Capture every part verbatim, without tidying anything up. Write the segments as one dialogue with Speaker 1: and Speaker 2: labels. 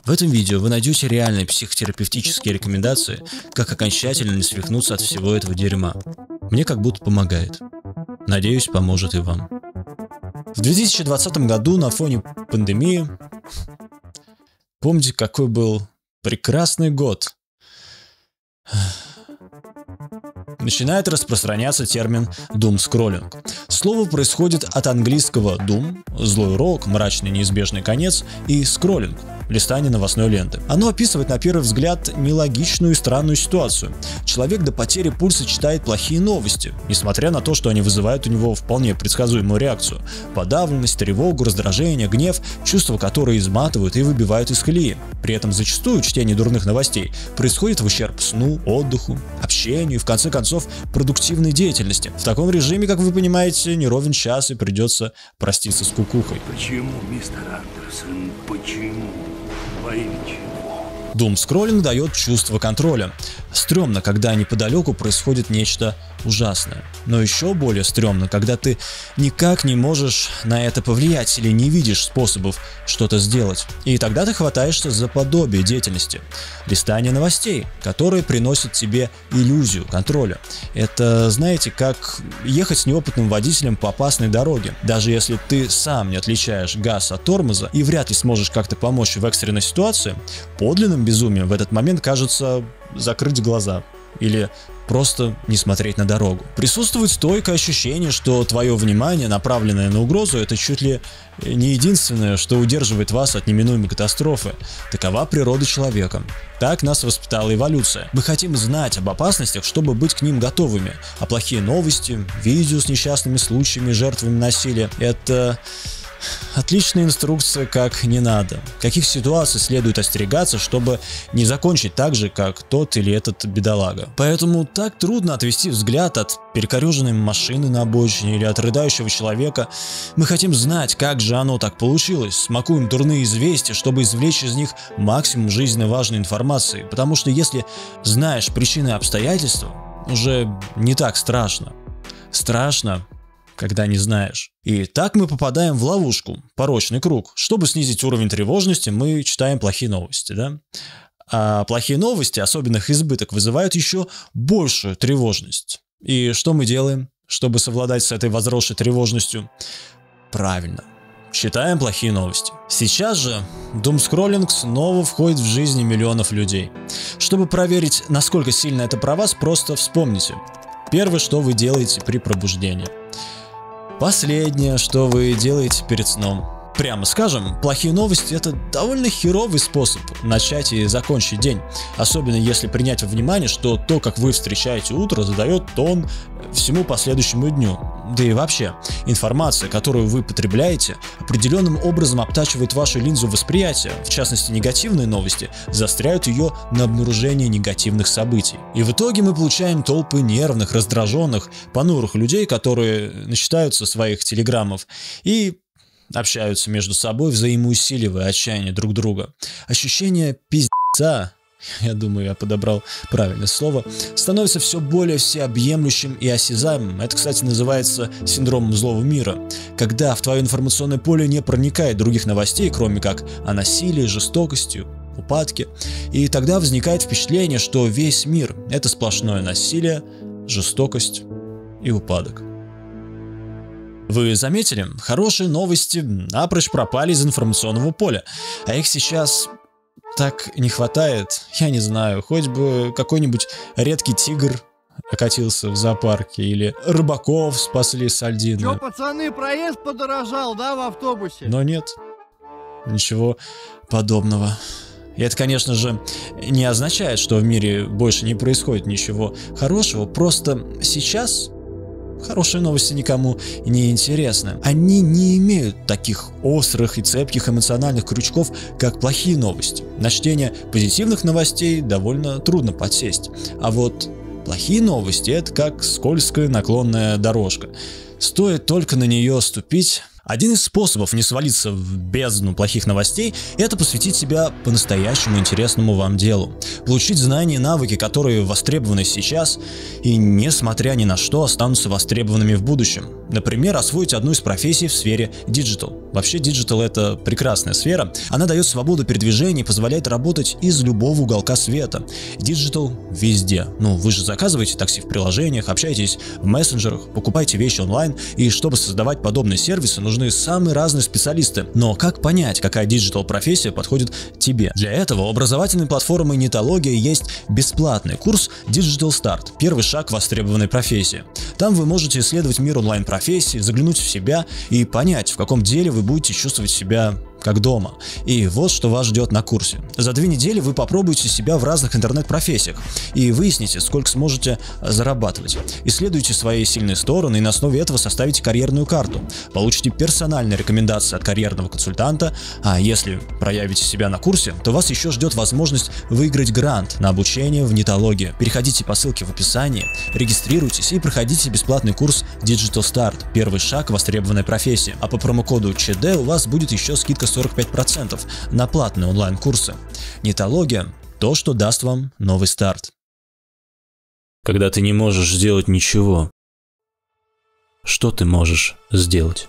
Speaker 1: В этом видео вы найдете реальные психотерапевтические рекомендации, как окончательно не свихнуться от всего этого дерьма. Мне как будто помогает. Надеюсь, поможет и вам. В две тысячи двадцатом году на фоне пандемии... Помните, какой был прекрасный год? Начинает распространяться термин «думскроллинг». Слово происходит от английского «doom» – злой рок, мрачный неизбежный конец, и «скроллинг» – листание новостной ленты. Оно описывает на первый взгляд нелогичную и странную ситуацию. Человек до потери пульса читает плохие новости, несмотря на то, что они вызывают у него вполне предсказуемую реакцию – подавленность, тревогу, раздражение, гнев, чувства, которые изматывают и выбивают из колеи. При этом зачастую чтение дурных новостей происходит в ущерб сну, отдыху, общению и, в конце концов, продуктивной деятельности. В таком режиме, как вы понимаете, не ровен час и придется проститься с кукухой.
Speaker 2: Почему, мистер Андерсон, почему? Во имя чего?
Speaker 1: Думскроллинг дает чувство контроля. Стрёмно, когда неподалеку происходит нечто ужасное. Но еще более стрёмно, когда ты никак не можешь на это повлиять или не видишь способов что-то сделать. И тогда ты хватаешься за подобие деятельности. Листание новостей, которые приносят тебе иллюзию контроля. Это, знаете, как ехать с неопытным водителем по опасной дороге. Даже если ты сам не отличаешь газ от тормоза и вряд ли сможешь как-то помочь в экстренной ситуации, подлинным безумием в этот момент кажется закрыть глаза или просто не смотреть на дорогу. Присутствует стойкое ощущение, что твое внимание, направленное на угрозу, это чуть ли не единственное, что удерживает вас от неминуемой катастрофы. Такова природа человека. Так нас воспитала эволюция. Мы хотим знать об опасностях, чтобы быть к ним готовыми. А плохие новости, видео с несчастными случаями, жертвами насилия – это... отличная инструкция, как не надо. Каких ситуаций следует остерегаться, чтобы не закончить так же, как тот или этот бедолага. Поэтому так трудно отвести взгляд от перекореженной машины на обочине или от рыдающего человека. Мы хотим знать, как же оно так получилось. Смакуем дурные известия, чтобы извлечь из них максимум жизненно важной информации. Потому что если знаешь причины и обстоятельства, уже не так страшно. Страшно, когда не знаешь. И так мы попадаем в ловушку, порочный круг. Чтобы снизить уровень тревожности, мы читаем плохие новости, да? А плохие новости, особенно их избыток, вызывают еще большую тревожность. И что мы делаем, чтобы совладать с этой возросшей тревожностью? Правильно. Читаем плохие новости. Сейчас же думскроллинг снова входит в жизни миллионов людей. Чтобы проверить, насколько сильно это про вас, просто вспомните. Первое, что вы делаете при пробуждении. Последнее, что вы делаете перед сном. Прямо скажем, плохие новости – это довольно херовый способ начать и закончить день. Особенно если принять во внимание, что то, как вы встречаете утро, задает тон всему последующему дню. Да и вообще, информация, которую вы потребляете, определенным образом обтачивает вашу линзу восприятия. В частности, негативные новости заостряют ее на обнаружение негативных событий. И в итоге мы получаем толпы нервных, раздраженных, понурых людей, которые начитаются своих телеграммов и общаются между собой, взаимоусиливая отчаяние друг друга. Ощущение пиздеца, я думаю, я подобрал правильное слово, становится все более всеобъемлющим и осязаемым. Это, кстати, называется синдромом злого мира, когда в твое информационное поле не проникает других новостей, кроме как о насилии, жестокости, упадке. И тогда возникает впечатление, что весь мир – это сплошное насилие, жестокость и упадок. Вы заметили? Хорошие новости напрочь пропали из информационного поля, а их сейчас так не хватает. Я не знаю, хоть бы какой-нибудь редкий тигр окатился в зоопарке или рыбаков спасли с льдины.
Speaker 3: Чё, пацаны, проезд подорожал, да, в автобусе?
Speaker 1: Но нет, ничего подобного. И это, конечно же, не означает, что в мире больше не происходит ничего хорошего, просто сейчас... хорошие новости никому не интересны. Они не имеют таких острых и цепких эмоциональных крючков, как плохие новости. На чтение позитивных новостей довольно трудно подсесть. А вот плохие новости – это как скользкая наклонная дорожка. Стоит только на нее ступить. Один из способов не свалиться в бездну плохих новостей – это посвятить себя по-настоящему интересному вам делу. Получить знания и навыки, которые востребованы сейчас и, несмотря ни на что, останутся востребованными в будущем. Например, освоить одну из профессий в сфере диджитал. Вообще, диджитал — это прекрасная сфера. Она дает свободу передвижения и позволяет работать из любого уголка света. Диджитал везде. Ну, вы же заказываете такси в приложениях, общаетесь в мессенджерах, покупаете вещи онлайн. И чтобы создавать подобные сервисы, нужны самые разные специалисты. Но как понять, какая диджитал-профессия подходит тебе? Для этого у образовательной платформы Нетология есть бесплатный курс Digital Start. Первый шаг к востребованной профессии. Там вы можете исследовать мир онлайн-профессий, заглянуть в себя и понять, в каком деле вы будете чувствовать себя как дома. И вот что вас ждет на курсе. За две недели вы попробуете себя в разных интернет-профессиях и выясните, сколько сможете зарабатывать. Исследуйте свои сильные стороны и на основе этого составите карьерную карту. Получите персональные рекомендации от карьерного консультанта, а если проявите себя на курсе, то вас еще ждет возможность выиграть грант на обучение в Нетологии. Переходите по ссылке в описании, регистрируйтесь и проходите бесплатный курс Digital Start. Первый шаг к востребованной профессии. А по промокоду ЧД у вас будет еще скидка сорок пять процентов на платные онлайн-курсы. Нетология – то, что даст вам новый старт.
Speaker 4: Когда ты не можешь сделать ничего, что ты можешь сделать?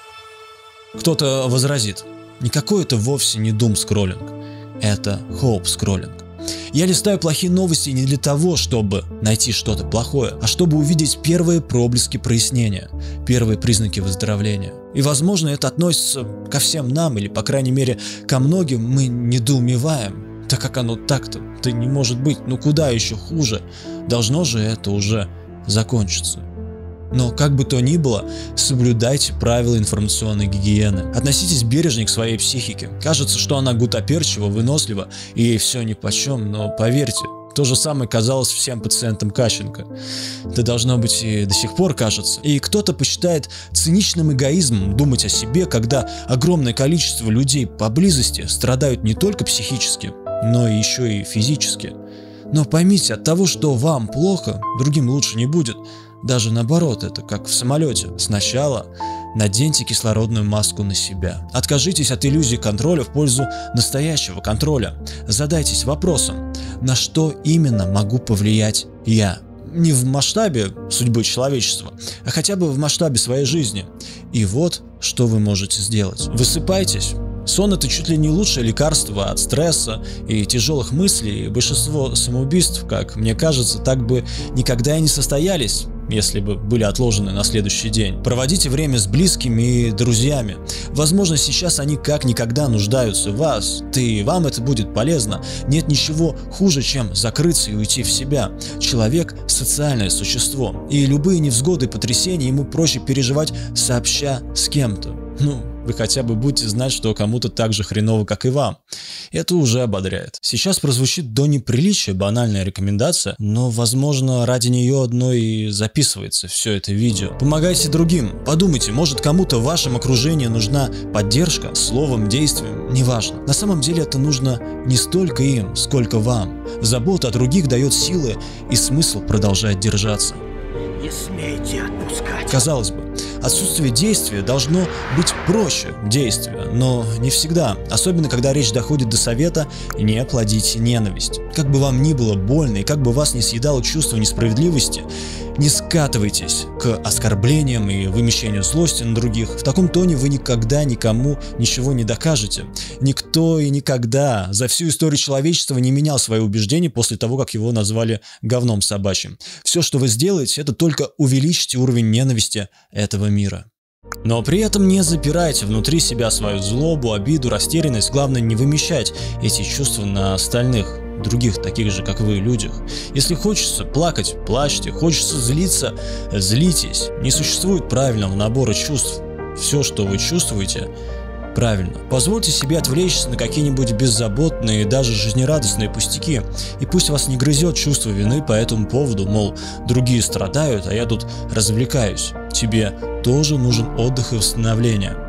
Speaker 1: Кто-то возразит: никакой это вовсе не дум-скроллинг, это хоуп-скроллинг. Я листаю плохие новости не для того, чтобы найти что-то плохое, а чтобы увидеть первые проблески прояснения, первые признаки выздоровления. И, возможно, это относится ко всем нам, или, по крайней мере, ко многим. Мы недоумеваем. Да как оно так-то? Да не может быть, ну куда еще хуже? Должно же это уже закончиться. Но как бы то ни было, соблюдайте правила информационной гигиены. Относитесь бережнее к своей психике. Кажется, что она гутоперчива, вынослива и все нипочем, но поверьте, то же самое казалось всем пациентам Кащенко. Это должно быть и до сих пор кажется. И кто-то посчитает циничным эгоизмом думать о себе, когда огромное количество людей поблизости страдают не только психически, но еще и физически. Но поймите, от того, что вам плохо, другим лучше не будет. Даже наоборот, это как в самолете. Сначала наденьте кислородную маску на себя. Откажитесь от иллюзии контроля в пользу настоящего контроля. Задайтесь вопросом: на что именно могу повлиять я? Не в масштабе судьбы человечества, а хотя бы в масштабе своей жизни. И вот что вы можете сделать. Высыпайтесь. Сон — это чуть ли не лучшее лекарство от стресса и тяжелых мыслей. Большинство самоубийств, как мне кажется, так бы никогда и не состоялись, если бы были отложены на следующий день. Проводите время с близкими и друзьями. Возможно, сейчас они как никогда нуждаются в вас. Ты и вам это будет полезно. Нет ничего хуже, чем закрыться и уйти в себя. Человек – социальное существо, и любые невзгоды и потрясения ему проще переживать сообща с кем-то. Ну, вы хотя бы будете знать, что кому-то так же хреново, как и вам. Это уже ободряет. Сейчас прозвучит до неприличия банальная рекомендация, но, возможно, ради нее одной и записывается все это видео. Помогайте другим. Подумайте, может, кому-то в вашем окружении нужна поддержка, словом, действием, неважно. На самом деле это нужно не столько им, сколько вам. Забота о других дает силы и смысл продолжать держаться.
Speaker 2: Не смейте отпускать.
Speaker 1: Казалось бы, отсутствие действия должно быть проще действия, но не всегда, особенно когда речь доходит до совета «не плодите ненависть». Как бы вам ни было больно и как бы вас не съедало чувство несправедливости, не скатывайтесь к оскорблениям и вымещению злости на других. В таком тоне вы никогда никому ничего не докажете. Никто и никогда за всю историю человечества не менял свои убеждения после того, как его назвали говном собачьим. Все, что вы сделаете, это только увеличите уровень ненависти этого мира. Но при этом не запирайте внутри себя свою злобу, обиду, растерянность. Главное, не вымещать эти чувства на остальных, других, таких же, как вы, людях. Если хочется плакать, плачьте. Хочется злиться, злитесь. Не существует правильного набора чувств. Все, что вы чувствуете, правильно. Позвольте себе отвлечься на какие-нибудь беззаботные, даже жизнерадостные пустяки. И пусть вас не грызет чувство вины по этому поводу, мол, другие страдают, а я тут развлекаюсь. Тебе тоже нужен отдых и восстановление.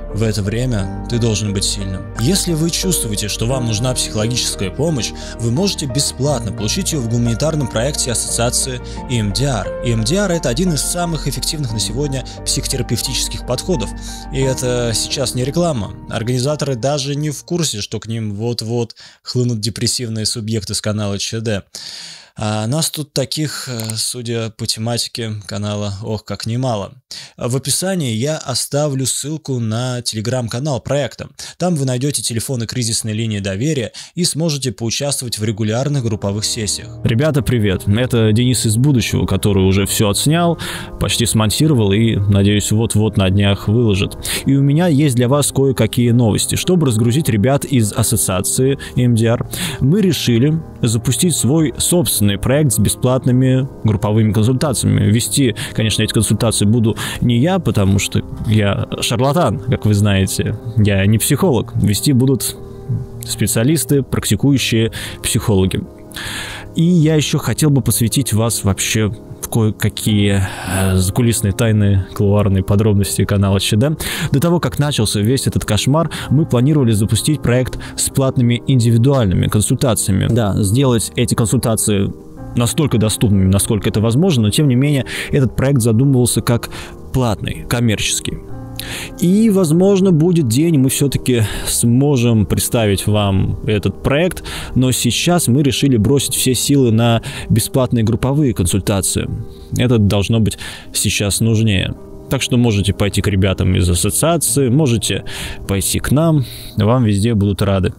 Speaker 1: В это время ты должен быть сильным. Если вы чувствуете, что вам нужна психологическая помощь, вы можете бесплатно получить ее в гуманитарном проекте ассоциации и эм ди ар. и эм ди ар – это один из самых эффективных на сегодня психотерапевтических подходов. И это сейчас не реклама. Организаторы даже не в курсе, что к ним вот-вот хлынут депрессивные субъекты с канала ЧД. А нас тут таких, судя по тематике канала, ох, как немало. В описании я оставлю ссылку на телеграм-канал проекта. Там вы найдете телефоны кризисной линии доверия и сможете поучаствовать в регулярных групповых сессиях.
Speaker 4: Ребята, привет! Это Денис из будущего, который уже все отснял, почти смонтировал и, надеюсь, вот-вот на днях выложит. И у меня есть для вас кое-какие новости. Чтобы разгрузить ребят из ассоциации и эм ди ар, мы решили запустить свой собственный проект с бесплатными групповыми консультациями. Вести, конечно, эти консультации буду не я, потому что я шарлатан, как вы знаете. Я не психолог. Вести будут специалисты, практикующие психологи. И я еще хотел бы посвятить вас вообще в кое-какие закулисные тайны, кулуарные подробности канала ЧД. До того, как начался весь этот кошмар, мы планировали запустить проект с платными индивидуальными консультациями. Да, сделать эти консультации настолько доступными, насколько это возможно, но тем не менее этот проект задумывался как платный, коммерческий. И, возможно, будет день, мы все-таки сможем представить вам этот проект, но сейчас мы решили бросить все силы на бесплатные групповые консультации. Это должно быть сейчас нужнее. Так что можете пойти к ребятам из ассоциации, можете пойти к нам, вам везде будут рады.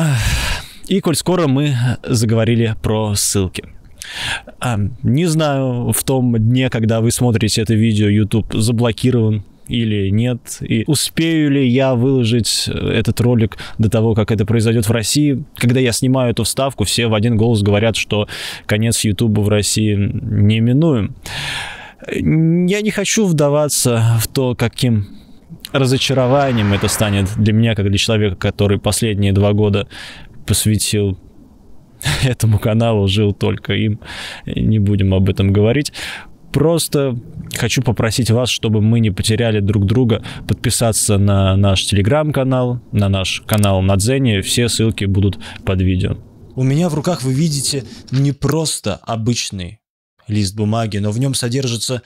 Speaker 4: И коль скоро мы заговорили про ссылки. А, не знаю, в том дне, когда вы смотрите это видео, YouTube заблокирован или нет, и успею ли я выложить этот ролик до того, как это произойдет в России. Когда я снимаю эту вставку, все в один голос говорят, что конец YouTube в России неминуем. Я не хочу вдаваться в то, каким разочарованием это станет для меня, как для человека, который последние два года посвятил этому каналу, жил только им. Не будем об этом говорить. Просто хочу попросить вас, чтобы мы не потеряли друг друга, подписаться на наш телеграм-канал, на наш канал на Дзене. Все ссылки будут под видео.
Speaker 1: У меня в руках вы видите не просто обычный лист бумаги, но в нем содержится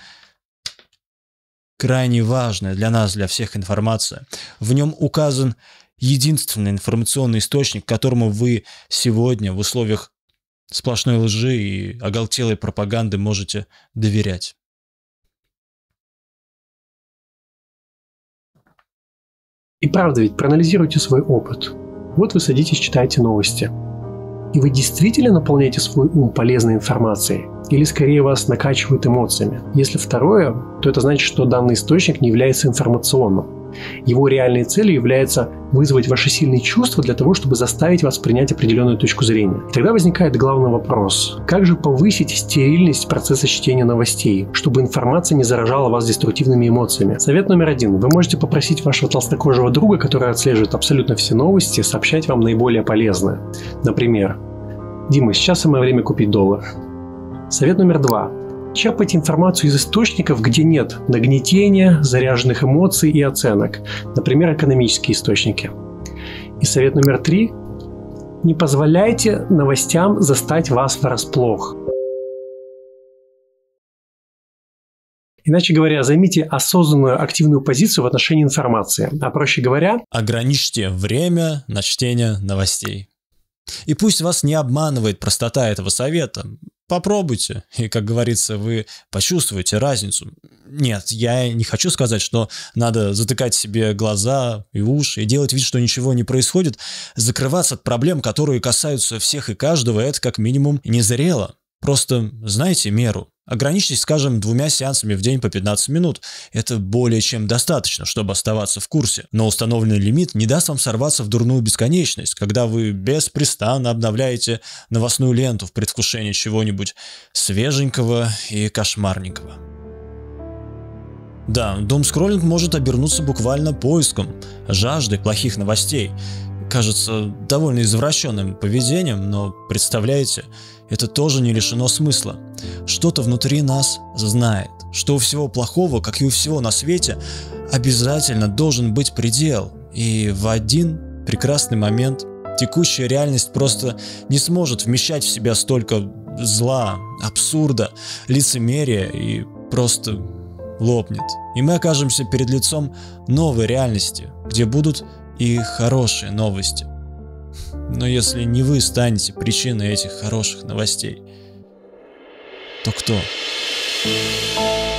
Speaker 1: крайне важная для нас, для всех информация. В нем указан единственный информационный источник, которому вы сегодня в условиях сплошной лжи и оголтелой пропаганды можете доверять.
Speaker 5: И правда ведь, проанализируйте свой опыт. Вот вы садитесь, читаете новости. И вы действительно наполняете свой ум полезной информацией? Или скорее вас накачивают эмоциями? Если второе, то это значит, что данный источник не является информационным. Его реальной целью является вызвать ваши сильные чувства для того, чтобы заставить вас принять определенную точку зрения. И тогда возникает главный вопрос. Как же повысить стерильность процесса чтения новостей, чтобы информация не заражала вас деструктивными эмоциями? Совет номер один. Вы можете попросить вашего толстокожего друга, который отслеживает абсолютно все новости, сообщать вам наиболее полезное. Например, «Дима, сейчас самое время купить доллар». Совет номер два. Черпайте информацию из источников, где нет нагнетения, заряженных эмоций и оценок. Например, экономические источники. И совет номер три. Не позволяйте новостям застать вас врасплох. Иначе говоря, займите осознанную активную позицию в отношении информации. А проще говоря,
Speaker 1: ограничьте время на чтение новостей. И пусть вас не обманывает простота этого совета. Попробуйте, и, как говорится, вы почувствуете разницу. Нет, я не хочу сказать, что надо затыкать себе глаза и уши и делать вид, что ничего не происходит. Закрываться от проблем, которые касаются всех и каждого, это как минимум незрело. Просто знайте меру. Ограничьтесь, скажем, двумя сеансами в день по пятнадцать минут. Это более чем достаточно, чтобы оставаться в курсе. Но установленный лимит не даст вам сорваться в дурную бесконечность, когда вы беспрестанно обновляете новостную ленту в предвкушении чего-нибудь свеженького и кошмарненького. Да, думскроллинг может обернуться буквально поиском, жаждой плохих новостей. Кажется довольно извращенным поведением, но представляете, это тоже не лишено смысла. Что-то внутри нас знает, что у всего плохого, как и у всего на свете, обязательно должен быть предел, и в один прекрасный момент текущая реальность просто не сможет вмещать в себя столько зла, абсурда, лицемерия и просто лопнет. И мы окажемся перед лицом новой реальности, где будут и хорошие новости. Но если не вы станете причиной этих хороших новостей, то кто?